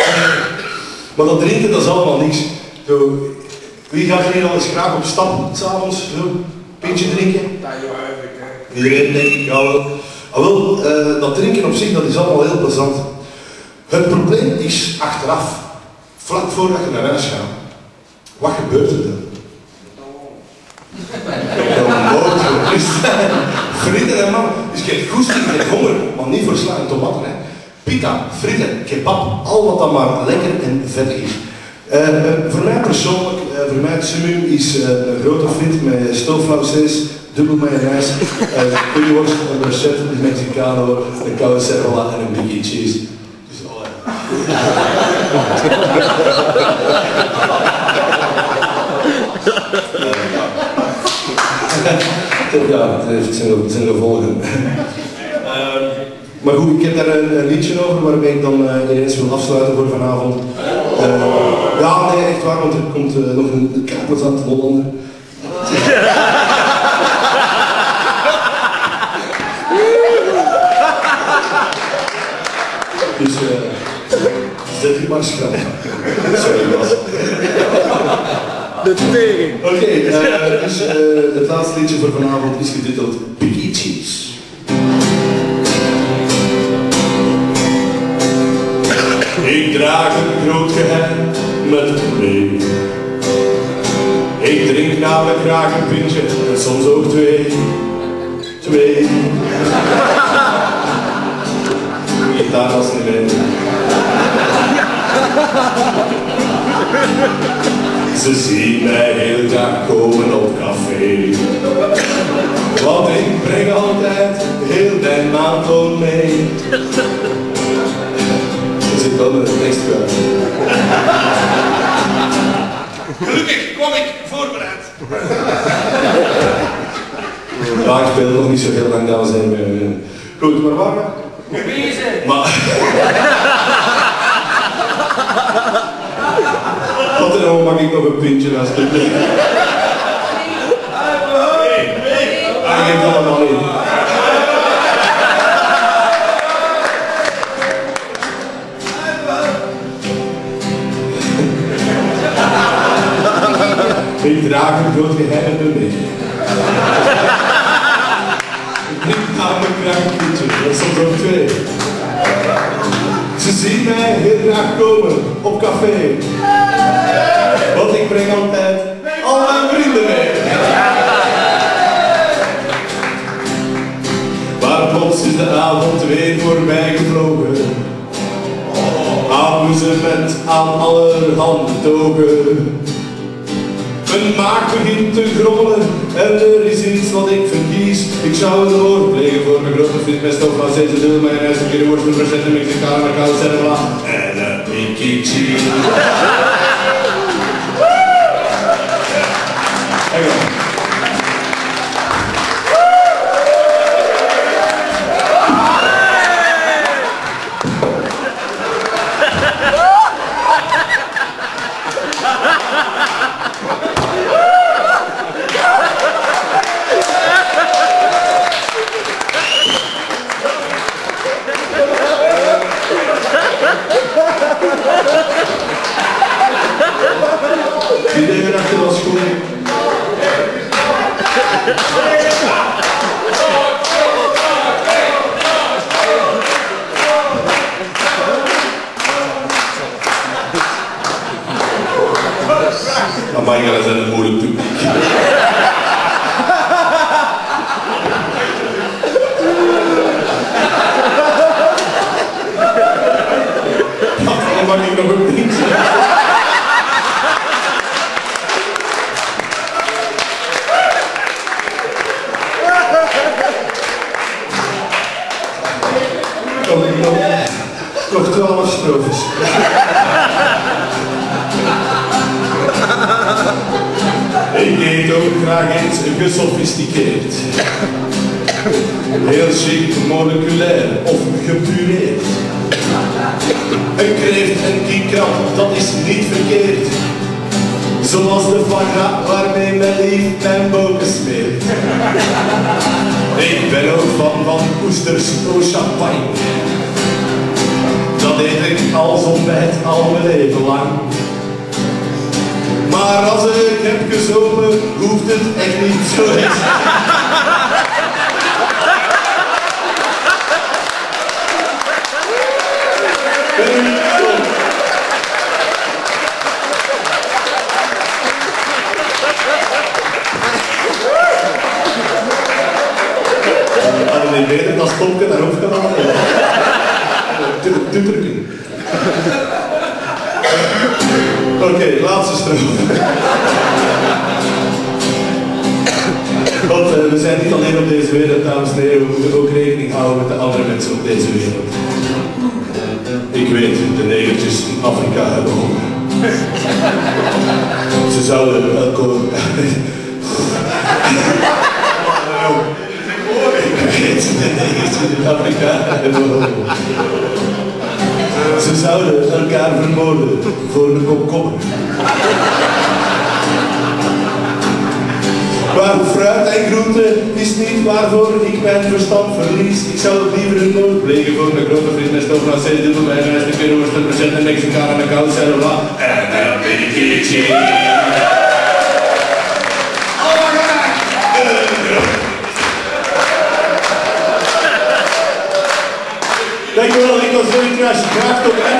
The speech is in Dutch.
Maar dat drinken, dat is allemaal niks. Zo, wie gaat hier al eens graag op stap, s'avonds, zo, pintje drinken? Dat is Wervik, hè. Iedereen denk ik, ja wel. Ah, wel, dat drinken op zich, dat is allemaal heel plezant. Het probleem is achteraf, vlak voordat je naar huis gaat. Wat gebeurt er dan? Frieten en man, dus je hebt goesting, je hebt honger, maar niet voor sla en tomaten. Hè. Pita, frieten, kebab, al wat dan maar lekker en vettig is. Voor mij persoonlijk, voor mij het summum is een grote friet met stooflauwsaus, dubbel mayonaise, curryworst, een bruschetta, een Mexicano, een koude cebolla en een Bicky Cheese. Dus ja, het zijn gevolgen. Maar goed, ik heb daar een liedje over waarbij ik dan ineens wil afsluiten voor vanavond. Ja, nee, echt waar, want er komt nog een kaartplezant Hollander. Dus zet je maar schrap. Sorry, was. De tering. Oké, dus het laatste liedje voor vanavond is getiteld Bicky Cheese. Ik draag een groot geheim met me mee. Ik drink namelijk graag een pintje en soms ook twee. Gitaar als niet mee. Ze zien mij heel graag komen op café. Want ik breng altijd heel mijn maandloon mee. Er zit wel met een tekst bij. Gelukkig kwam ik voorbereid. Ja, ik speel nog niet zo heel lang, dames en heren. Goed, maar waar? Bewezen. Maar... Wat en dan mag ik nog een pintje alsjeblieft. Nee, ik geef dat allemaal in. Ik draag een groot geheim met me mee. Ik drink namelijk graag een pintje, dat is soms ook twee. Ze zien mij heel graag komen op café. Want ik breng altijd al mijn vrienden mee. Maar plots is de avond weer voorbij gevlogen. Amusement aan allerhande togen. Mijn maag begint te grommelen en er is iets wat ik verkies. Ik zou een oor plegen voor mijn grote vriend met stooflauwsaus en dubbel mayonaise, een curryworst, een bruschetta, een Mexicano, een koude cebolla en een Bicky Cheese. Iedereen achter ons goed. Amai, dat is een moeilijk publiek. Dan mag ik nog een ding zeggen. Nog 12 strofes. Ik eet ook graag eens gesofisticeerd. Heel chic, moleculair of gepureerd. Een kreeft en kiekkrab, dat is niet verkeerd. Zoals de foie waarmee mijn lief mijn boken smeert. Ik ben ook van oesters au champagne. dat eet ik als ontbijt al mijn leven lang. Maar als ik heb gezopen, hoeft het echt niet zo echt. Hadden we niet beter dat stopje daar ook gedaan? Tutteren. Oké, laatste strofe. Want we zijn niet alleen op deze wereld, dames en heren, we moeten ook rekening houden met de andere mensen op deze wereld. Ik weet, de negertjes in Afrika hebben honger. Ze zouden elke... Ik weet, de negertjes in Afrika hebben honger. Ze zouden elkaar vermoorden voor een kop koppen. Maar fruit en groente is niet waarvoor ik mijn verstand verlies. Ik zou het liever een moord plegen voor mijn grote vriend met stof naar zee, dubbel bij een stukje roosted, en Mexicaan en een koud cellula. En een Bicky Cheese. Dankjewel, ik was zo in graag tot